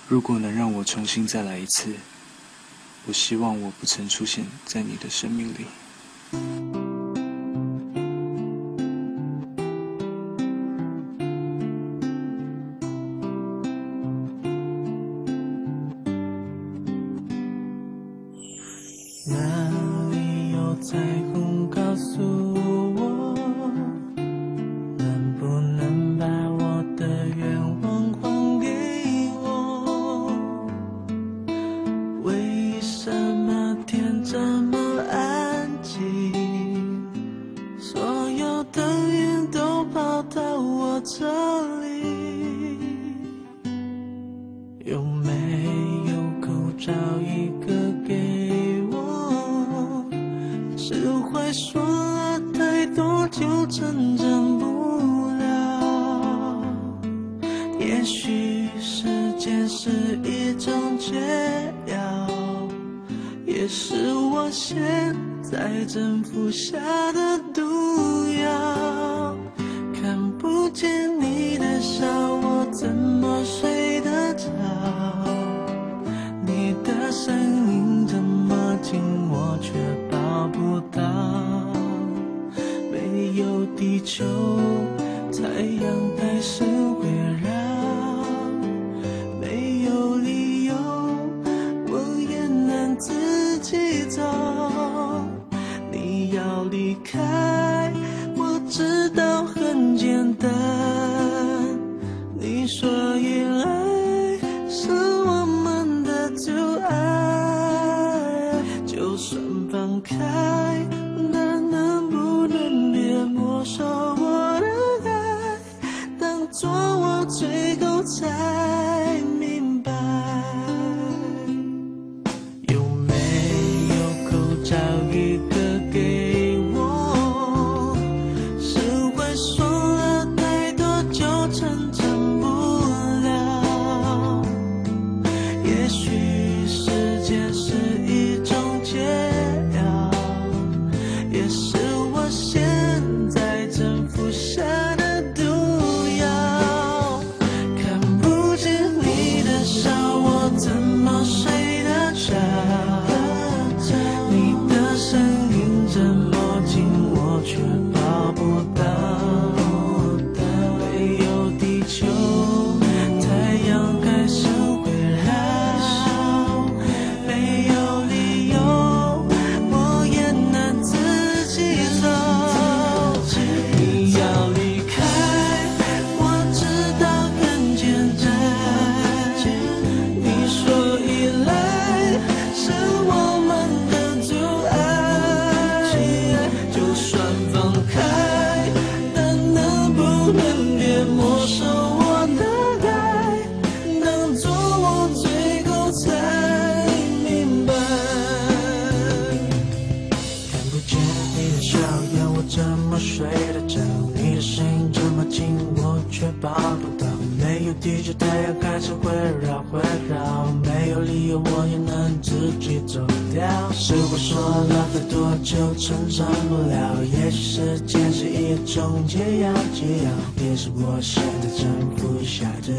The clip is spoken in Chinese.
如果能让我重新再来一次，我希望我不曾出现在你的生命里。 哪里有彩虹告诉我，能不能把我的愿望还给我？为什么天这么安静？所有的云都跑到我这里，有没有口罩一个给我？是会说了太多就成长不了。也许时间是一种解药，也是我现在正服下的毒药。看不见你的笑，我怎么睡得着？你的声音这么近，我却抱不到。没有地球，太阳还是会绕。没有理由，我也能自己走。你要离开，我知道很简单。你说依赖是我们的阻碍，就算放开，但能不能别没收我的爱？当作我最后才明白，有没有口罩一个给我？是会说了太多就成长不了。也许时间是一种解药，也是我现在正服下的毒药。看不见你的笑，我怎么睡得着？你的声音这么近，我却抱不到。没有地球，太阳还是会绕。没有理由，我也能自己走。你要离开，我知道很简单。你说依赖是我们的阻碍，就算放开，但能不能别没收我的爱？当作我最后才明白。看不见你的笑，要我怎么睡得着？你的声音这么近，我却抱不到。没有地球，太阳还是会绕会绕。没有理由，我也能自己走掉。是我说了太多就成长不了。也许时间是一种解药，也是我现在正服下的